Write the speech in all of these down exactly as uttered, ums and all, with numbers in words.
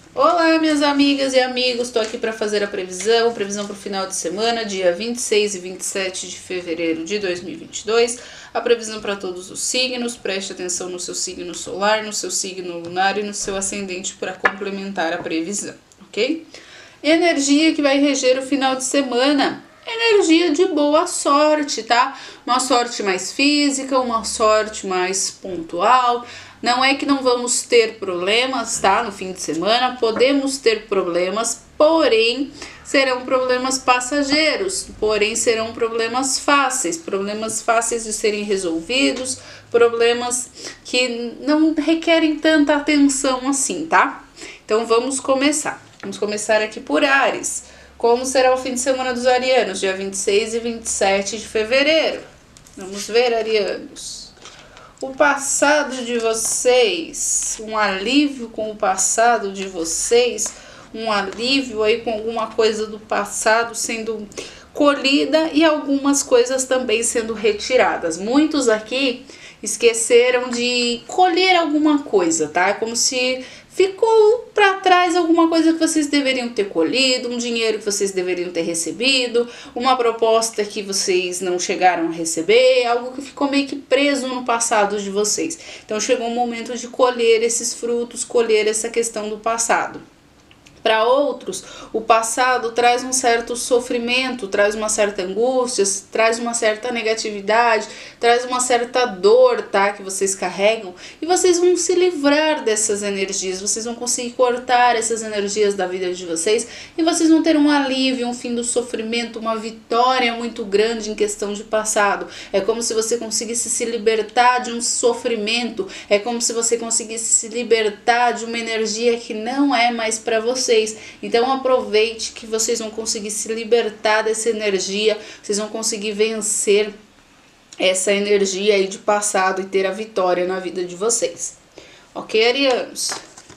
Olá, minhas amigas e amigos, estou aqui para fazer a previsão, previsão para o final de semana, dia vinte e seis e vinte e sete de fevereiro de dois mil e vinte e dois, a previsão para todos os signos. Preste atenção no seu signo solar, no seu signo lunar e no seu ascendente para complementar a previsão, ok? Energia que vai reger o final de semana, energia de boa sorte, tá? Uma sorte mais física, uma sorte mais pontual. Não é que não vamos ter problemas, tá? No fim de semana, podemos ter problemas, porém serão problemas passageiros, porém serão problemas fáceis, problemas fáceis de serem resolvidos, problemas que não requerem tanta atenção assim, tá? Então vamos começar. Vamos começar aqui por Áries. Como será o fim de semana dos arianos, dia vinte e seis e vinte e sete de fevereiro? Vamos ver, arianos. O passado de vocês, um alívio com o passado de vocês, um alívio aí com alguma coisa do passado sendo colhida e algumas coisas também sendo retiradas. Muitos aqui esqueceram de colher alguma coisa, tá? É como se ficou para trás alguma coisa que vocês deveriam ter colhido, um dinheiro que vocês deveriam ter recebido, uma proposta que vocês não chegaram a receber, algo que ficou meio que preso no passado de vocês. Então chegou o momento de colher esses frutos, colher essa questão do passado. Para outros, o passado traz um certo sofrimento, traz uma certa angústia, traz uma certa negatividade, traz uma certa dor, tá? Que vocês carregam e vocês vão se livrar dessas energias, vocês vão conseguir cortar essas energias da vida de vocês e vocês vão ter um alívio, um fim do sofrimento, uma vitória muito grande em questão de passado. É como se você conseguisse se libertar de um sofrimento, é como se você conseguisse se libertar de uma energia que não é mais para você. Então aproveite que vocês vão conseguir se libertar dessa energia, vocês vão conseguir vencer essa energia aí de passado e ter a vitória na vida de vocês. Ok, arianos?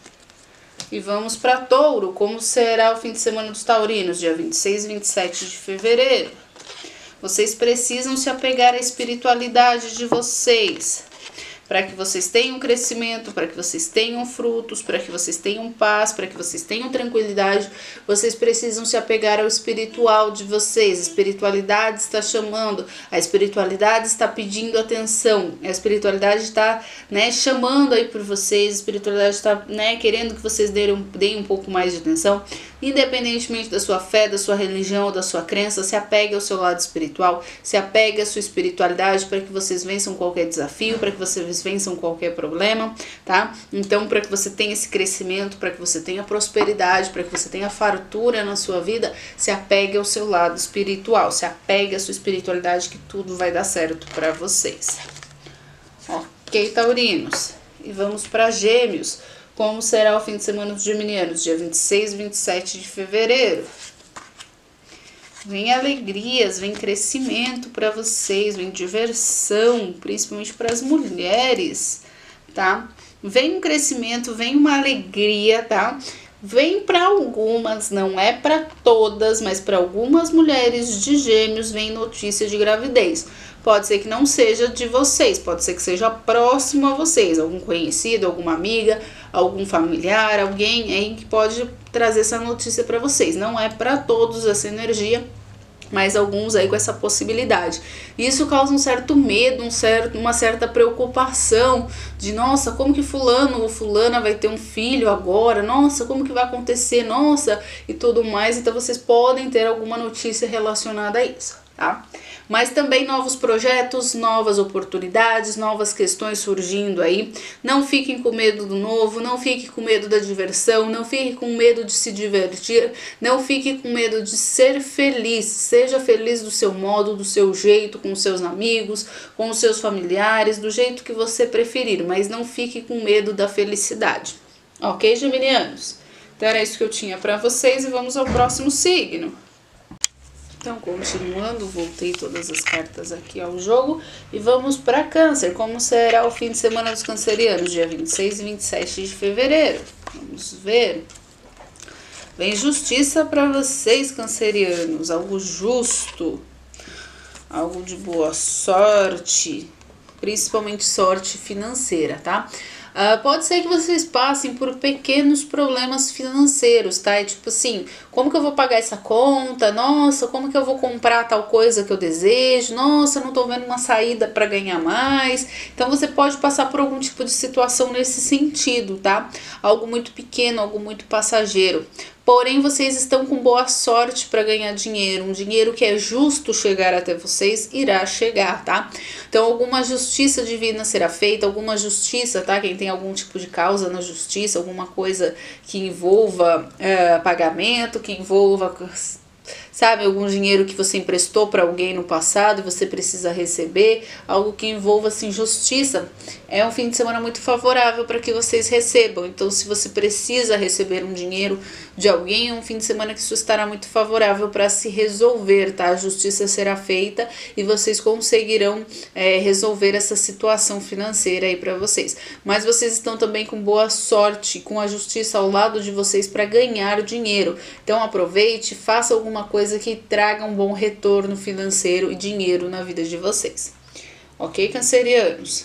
E vamos para Touro. Como será o fim de semana dos taurinos, dia vinte e seis e vinte e sete de fevereiro? Vocês precisam se apegar à espiritualidade de vocês, para que vocês tenham crescimento, para que vocês tenham frutos, para que vocês tenham paz, para que vocês tenham tranquilidade, vocês precisam se apegar ao espiritual de vocês. A espiritualidade está chamando, a espiritualidade está pedindo atenção, a espiritualidade está, né, chamando aí por vocês, a espiritualidade está, né, querendo que vocês deem, deem um pouco mais de atenção. Independentemente da sua fé, da sua religião ou da sua crença, se apegue ao seu lado espiritual, se apegue à sua espiritualidade para que vocês vençam qualquer desafio, para que vocês vençam qualquer problema, tá? Então, para que você tenha esse crescimento, para que você tenha prosperidade, para que você tenha fartura na sua vida, se apegue ao seu lado espiritual, se apegue à sua espiritualidade que tudo vai dar certo para vocês. Ok, taurinos? E vamos para Gêmeos. Como será o fim de semana dos geminianos, dia vinte e seis e vinte e sete de fevereiro? Vem alegrias, vem crescimento para vocês, vem diversão, principalmente para as mulheres, tá? Vem um crescimento, vem uma alegria, tá? Vem para algumas, não é para todas, mas para algumas mulheres de Gêmeos vem notícia de gravidez. Pode ser que não seja de vocês, pode ser que seja próximo a vocês, algum conhecido, alguma amiga, algum familiar, alguém aí que pode trazer essa notícia para vocês. Não é para todos essa energia, mas alguns aí com essa possibilidade. Isso causa um certo medo, um certo, uma certa preocupação de, nossa, como que fulano ou fulana vai ter um filho agora? Nossa, como que vai acontecer? Nossa, e tudo mais. Então vocês podem ter alguma notícia relacionada a isso, tá? Mas também novos projetos, novas oportunidades, novas questões surgindo aí. Não fiquem com medo do novo, não fiquem com medo da diversão, não fiquem com medo de se divertir, não fiquem com medo de ser feliz. Seja feliz do seu modo, do seu jeito, com os seus amigos, com os seus familiares, do jeito que você preferir, mas não fique com medo da felicidade. Ok, geminianos? Então era isso que eu tinha para vocês e vamos ao próximo signo. Então, continuando, voltei todas as cartas aqui ao jogo e vamos para Câncer. Como será o fim de semana dos cancerianos, dia vinte e seis e vinte e sete de fevereiro? Vamos ver. Vem justiça para vocês, cancerianos, algo justo, algo de boa sorte, principalmente sorte financeira, tá? Uh, pode ser que vocês passem por pequenos problemas financeiros, tá? É tipo assim, como que eu vou pagar essa conta? Nossa, como que eu vou comprar tal coisa que eu desejo? Nossa, não tô vendo uma saída para ganhar mais. Então você pode passar por algum tipo de situação nesse sentido, tá? Algo muito pequeno, algo muito passageiro. Porém, vocês estão com boa sorte para ganhar dinheiro. Um dinheiro que é justo chegar até vocês irá chegar, tá? Então, alguma justiça divina será feita, alguma justiça, tá? Quem tem algum tipo de causa na justiça, alguma coisa que envolva é, pagamento, que envolva, sabe, algum dinheiro que você emprestou para alguém no passado e você precisa receber, algo que envolva assim justiça. É um fim de semana muito favorável para que vocês recebam. Então, se você precisa receber um dinheiro de alguém, é um fim de semana que isso estará muito favorável para se resolver, tá? A justiça será feita e vocês conseguirão é, resolver essa situação financeira aí para vocês. Mas vocês estão também com boa sorte, com a justiça ao lado de vocês para ganhar dinheiro. Então, aproveite, faça alguma coisa que traga um bom retorno financeiro e dinheiro na vida de vocês. Ok, cancerianos?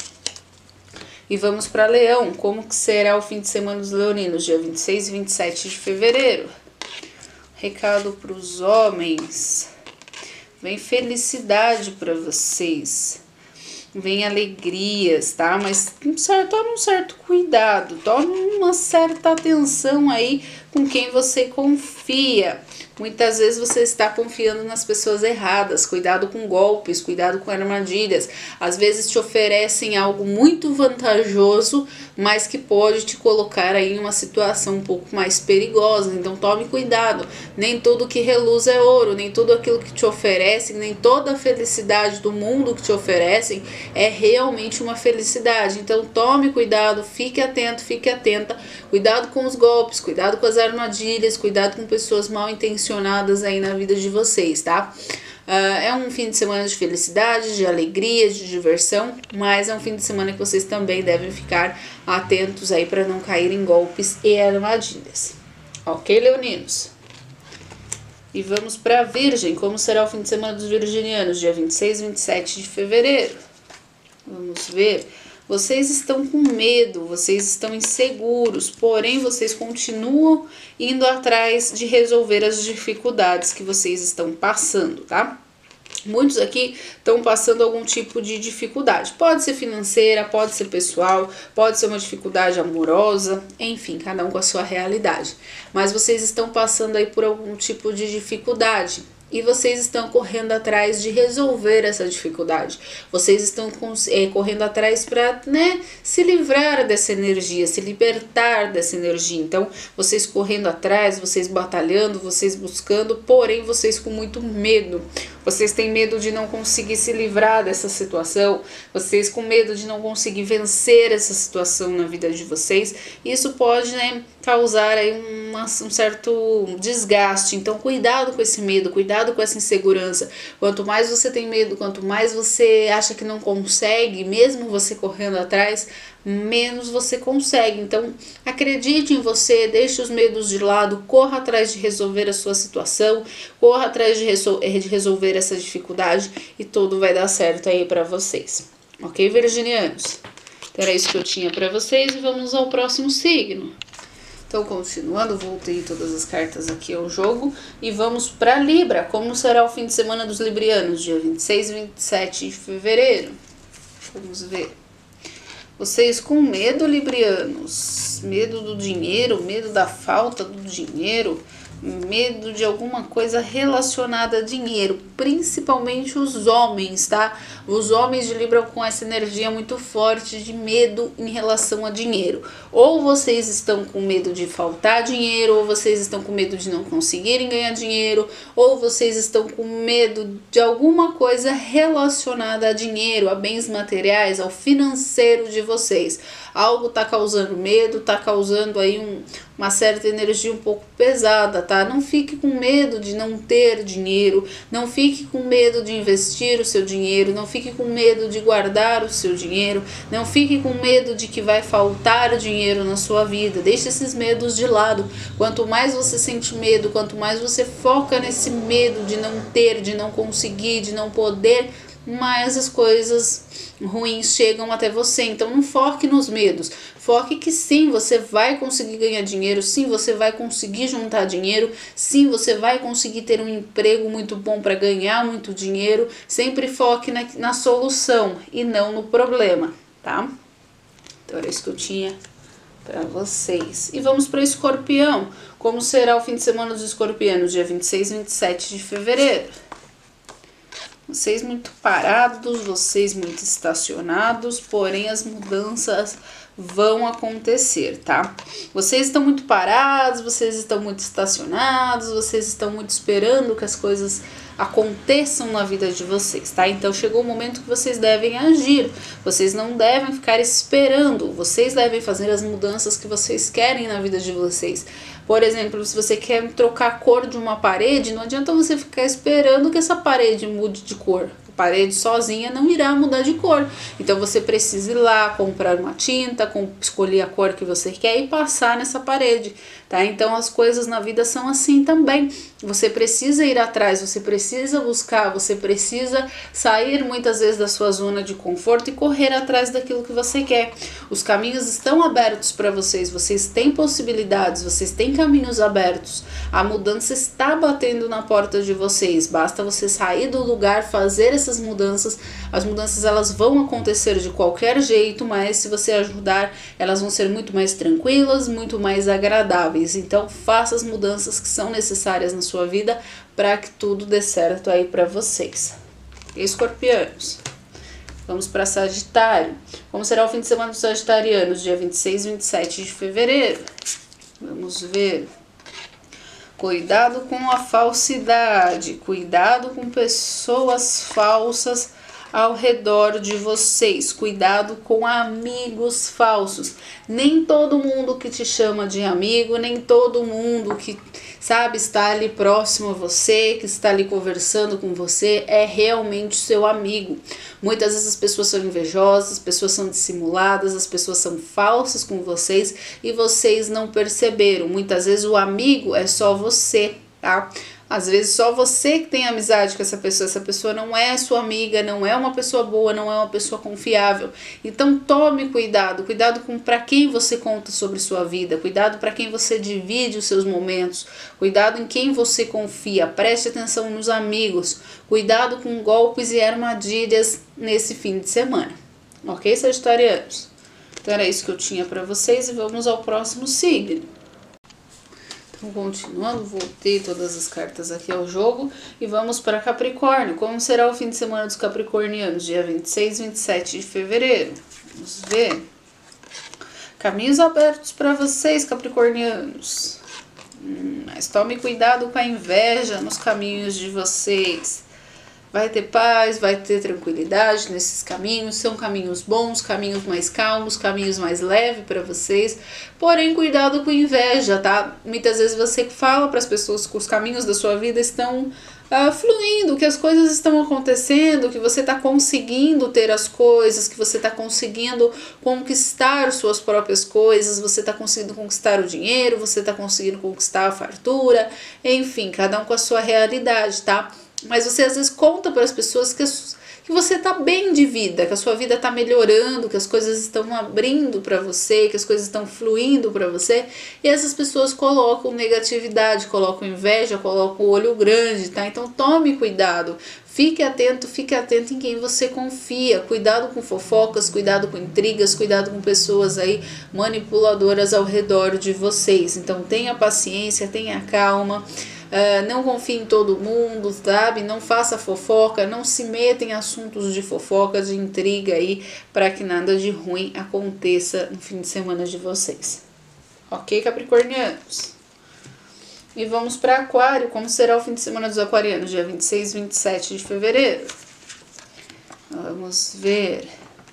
E vamos para Leão. Como que será o fim de semana dos leoninos? Dia vinte e seis e vinte e sete de fevereiro. Recado para os homens. Vem felicidade para vocês. Vem alegrias, tá? Mas um certo, tome um certo cuidado. Tome uma certa atenção aí com quem você confia. Muitas vezes você está confiando nas pessoas erradas. Cuidado com golpes, cuidado com armadilhas. Às vezes te oferecem algo muito vantajoso, mas que pode te colocar aí em uma situação um pouco mais perigosa. Então tome cuidado. Nem tudo que reluz é ouro, nem tudo aquilo que te oferecem, nem toda a felicidade do mundo que te oferecem é realmente uma felicidade. Então tome cuidado, fique atento, fique atenta. Cuidado com os golpes, cuidado com as armadilhas, cuidado com pessoas mal intencionadas aí na vida de vocês, tá? Uh, é um fim de semana de felicidade, de alegria, de diversão, mas é um fim de semana que vocês também devem ficar atentos aí para não cair em golpes e armadilhas. Ok, leoninos? E vamos para a Virgem. Como será o fim de semana dos virginianos? Dia vinte e seis e vinte e sete de fevereiro. Vamos ver. Vocês estão com medo, vocês estão inseguros, porém vocês continuam indo atrás de resolver as dificuldades que vocês estão passando, tá? Muitos aqui estão passando algum tipo de dificuldade. Pode ser financeira, pode ser pessoal, pode ser uma dificuldade amorosa, enfim, cada um com a sua realidade. Mas vocês estão passando aí por algum tipo de dificuldade. E vocês estão correndo atrás de resolver essa dificuldade. Vocês estão é, correndo atrás para, né, se livrar dessa energia, se libertar dessa energia. Então, vocês correndo atrás, vocês batalhando, vocês buscando, porém vocês com muito medo. Vocês têm medo de não conseguir se livrar dessa situação. Vocês com medo de não conseguir vencer essa situação na vida de vocês. Isso pode, né, causar aí uma, um certo desgaste. Então, cuidado com esse medo, cuidado com essa insegurança. Quanto mais você tem medo, quanto mais você acha que não consegue, mesmo você correndo atrás, menos você consegue. Então, acredite em você, deixe os medos de lado, corra atrás de resolver a sua situação, corra atrás de, resol- de resolver essa dificuldade e tudo vai dar certo aí para vocês. Ok, virginianos? Então, era isso que eu tinha para vocês e vamos ao próximo signo. Então, continuando, voltei todas as cartas aqui ao jogo e vamos para Libra. Como será o fim de semana dos librianos, dia vinte e seis e vinte e sete de fevereiro? Vamos ver. Vocês com medo, librianos, medo do dinheiro, medo da falta do dinheiro, medo de alguma coisa relacionada a dinheiro, principalmente os homens, tá? Os homens de Libra com essa energia muito forte de medo em relação a dinheiro. Ou vocês estão com medo de faltar dinheiro, ou vocês estão com medo de não conseguirem ganhar dinheiro, ou vocês estão com medo de alguma coisa relacionada a dinheiro, a bens materiais, ao financeiro de vocês. Algo tá causando medo, tá causando aí um, uma certa energia um pouco pesada, tá? Não fique com medo de não ter dinheiro, não fique com medo de investir o seu dinheiro, não fique com medo de guardar o seu dinheiro, não fique com medo de que vai faltar dinheiro na sua vida. Deixe esses medos de lado. Quanto mais você sente medo, quanto mais você foca nesse medo de não ter, de não conseguir, de não poder, mais as coisas ruins chegam até você. Então não foque nos medos, foque que sim, você vai conseguir ganhar dinheiro, sim, você vai conseguir juntar dinheiro, sim, você vai conseguir ter um emprego muito bom para ganhar muito dinheiro. Sempre foque na, na solução e não no problema, tá? Então era isso que eu tinha para vocês. E vamos para Escorpião. Como será o fim de semana dos escorpianos, dia vinte e seis e vinte e sete de fevereiro? Vocês muito parados, vocês muito estacionados, porém as mudanças vão acontecer, tá? Vocês estão muito parados, vocês estão muito estacionados, vocês estão muito esperando que as coisas aconteçam na vida de vocês, tá? Então chegou o momento que vocês devem agir, vocês não devem ficar esperando, vocês devem fazer as mudanças que vocês querem na vida de vocês. Por exemplo, se você quer trocar a cor de uma parede, não adianta você ficar esperando que essa parede mude de cor. A parede sozinha não irá mudar de cor. Então você precisa ir lá, comprar uma tinta, escolher a cor que você quer e passar nessa parede, tá? Então as coisas na vida são assim também. Você precisa ir atrás, você precisa buscar, você precisa sair muitas vezes da sua zona de conforto e correr atrás daquilo que você quer. Os caminhos estão abertos para vocês, vocês têm possibilidades, vocês têm caminhos abertos. A mudança está batendo na porta de vocês. Basta você sair do lugar, fazer essas mudanças. As mudanças elas vão acontecer de qualquer jeito, mas se você ajudar, elas vão ser muito mais tranquilas, muito mais agradáveis. Então faça as mudanças que são necessárias na sua vida para que tudo dê certo aí para vocês. Escorpianos. Vamos para Sagitário. Como será o fim de semana dos sagitarianos, dia vinte e seis e vinte e sete de fevereiro? Vamos ver. Cuidado com a falsidade, cuidado com pessoas falsas ao redor de vocês, cuidado com amigos falsos. Nem todo mundo que te chama de amigo, nem todo mundo que, sabe, está ali próximo a você, que está ali conversando com você, é realmente seu amigo. Muitas vezes as pessoas são invejosas, as pessoas são dissimuladas, as pessoas são falsas com vocês e vocês não perceberam. Muitas vezes o amigo é só você, tá? Às vezes só você que tem amizade com essa pessoa, essa pessoa não é sua amiga, não é uma pessoa boa, não é uma pessoa confiável. Então tome cuidado, cuidado com para quem você conta sobre sua vida, cuidado para quem você divide os seus momentos, cuidado em quem você confia, preste atenção nos amigos, cuidado com golpes e armadilhas nesse fim de semana. Ok, sagitarianos? Então era isso que eu tinha para vocês e vamos ao próximo signo. Então, continuando, voltei todas as cartas aqui ao jogo e vamos para Capricórnio. Como será o fim de semana dos capricornianos, dia vinte e seis e vinte e sete de fevereiro? Vamos ver. Caminhos abertos para vocês, capricornianos. Hum, mas tome cuidado com a inveja nos caminhos de vocês. Vai ter paz, vai ter tranquilidade nesses caminhos, são caminhos bons, caminhos mais calmos, caminhos mais leves para vocês, porém cuidado com inveja, tá? Muitas vezes você fala para as pessoas que os caminhos da sua vida estão uh, fluindo, que as coisas estão acontecendo, que você está conseguindo ter as coisas, que você está conseguindo conquistar suas próprias coisas, você está conseguindo conquistar o dinheiro, você está conseguindo conquistar a fartura, enfim, cada um com a sua realidade, tá? Mas você às vezes conta para as pessoas que, que você tá bem de vida, que a sua vida tá melhorando, que as coisas estão abrindo para você, que as coisas estão fluindo para você, e essas pessoas colocam negatividade, colocam inveja, colocam o olho grande, tá? Então tome cuidado, fique atento, fique atento em quem você confia, cuidado com fofocas, cuidado com intrigas, cuidado com pessoas aí manipuladoras ao redor de vocês. Então tenha paciência, tenha calma. Uh, não confie em todo mundo, sabe? Não faça fofoca, não se meta em assuntos de fofoca, de intriga aí, para que nada de ruim aconteça no fim de semana de vocês. Ok, capricornianos? E vamos para Aquário. Como será o fim de semana dos aquarianos, dia vinte e seis e vinte e sete de fevereiro? Vamos ver.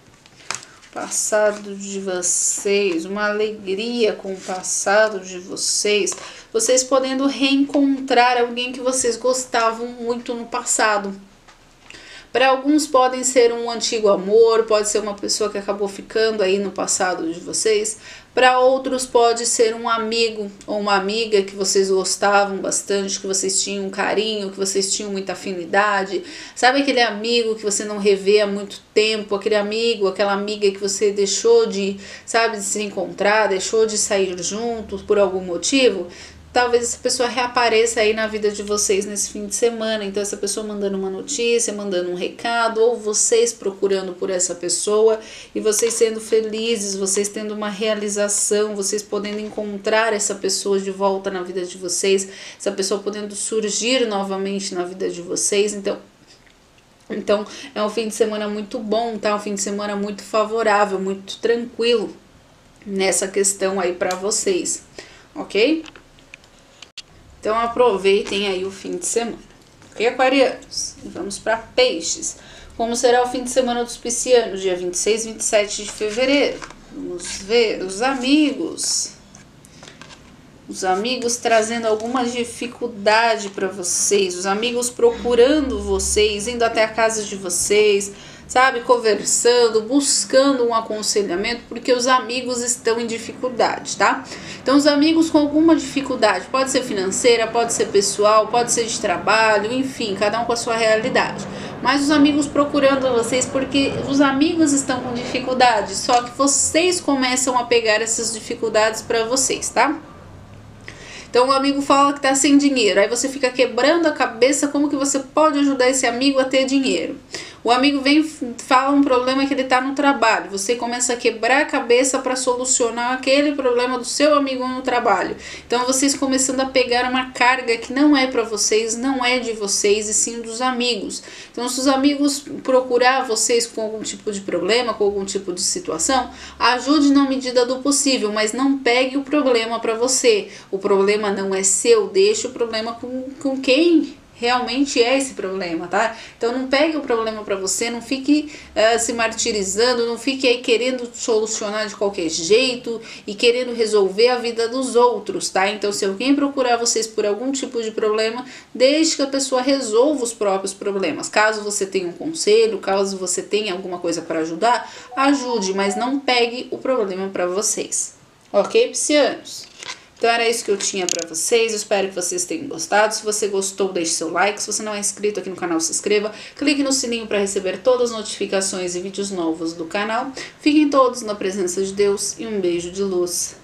Passado de vocês, uma alegria com o passado de vocês, vocês podendo reencontrar alguém que vocês gostavam muito no passado. Para alguns podem ser um antigo amor, pode ser uma pessoa que acabou ficando aí no passado de vocês. Para outros pode ser um amigo ou uma amiga que vocês gostavam bastante, que vocês tinham um carinho, que vocês tinham muita afinidade. Sabe aquele amigo que você não revê há muito tempo, aquele amigo, aquela amiga que você deixou de, sabe, de se encontrar, deixou de sair juntos por algum motivo? Talvez essa pessoa reapareça aí na vida de vocês nesse fim de semana. Então essa pessoa mandando uma notícia, mandando um recado, ou vocês procurando por essa pessoa e vocês sendo felizes, vocês tendo uma realização, vocês podendo encontrar essa pessoa de volta na vida de vocês, essa pessoa podendo surgir novamente na vida de vocês. Então Então é um fim de semana muito bom, tá? Um fim de semana muito favorável, muito tranquilo nessa questão aí para vocês, ok? Então aproveitem aí o fim de semana. Ok, aquarianos? Vamos para peixes. Como será o fim de semana dos piscianos, dia vinte e seis e vinte e sete de fevereiro? Vamos ver os amigos. Os amigos trazendo alguma dificuldade para vocês. Os amigos procurando vocês, indo até a casa de vocês, sabe, conversando, buscando um aconselhamento, porque os amigos estão em dificuldade, tá? Então os amigos com alguma dificuldade, pode ser financeira, pode ser pessoal, pode ser de trabalho, enfim, cada um com a sua realidade. Mas os amigos procurando vocês porque os amigos estão com dificuldade, só que vocês começam a pegar essas dificuldades para vocês, tá? Então o amigo fala que tá sem dinheiro, aí você fica quebrando a cabeça como que você pode ajudar esse amigo a ter dinheiro. O amigo vem fala um problema que ele tá no trabalho, você começa a quebrar a cabeça para solucionar aquele problema do seu amigo no trabalho. Então vocês começando a pegar uma carga que não é para vocês, não é de vocês e sim dos amigos. Então se os amigos procurar vocês com algum tipo de problema, com algum tipo de situação, ajude na medida do possível, mas não pegue o problema para você. O problema não é seu, deixa o problema com, com quem realmente é esse problema, tá? Então não pegue o problema para você, não fique uh, se martirizando, não fique aí querendo solucionar de qualquer jeito e querendo resolver a vida dos outros, tá? Então se alguém procurar vocês por algum tipo de problema, deixe que a pessoa resolva os próprios problemas. Caso você tenha um conselho, caso você tenha alguma coisa para ajudar, ajude, mas não pegue o problema para vocês. Ok, piscianos? Então era isso que eu tinha pra vocês, eu espero que vocês tenham gostado. Se você gostou, deixe seu like. Se você não é inscrito aqui no canal, se inscreva. Clique no sininho para receber todas as notificações e vídeos novos do canal. Fiquem todos na presença de Deus e um beijo de luz.